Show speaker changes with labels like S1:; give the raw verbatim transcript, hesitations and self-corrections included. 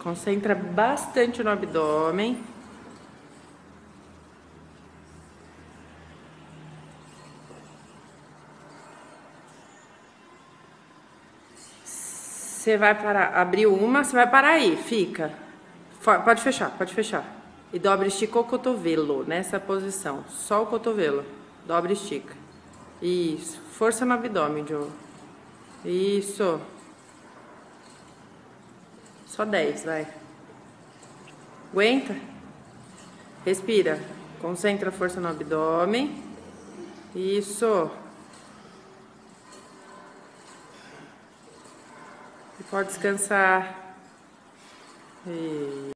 S1: Concentra bastante no abdômen. Você vai parar, abriu uma, você vai parar aí, fica. Pode fechar, pode fechar. E dobra e estica o cotovelo, nessa posição. Só o cotovelo. Dobra e estica. Isso. Força no abdômen, Joe. Isso. Só dez, vai. Aguenta. Respira. Concentra a força no abdômen. Isso. E pode descansar. E...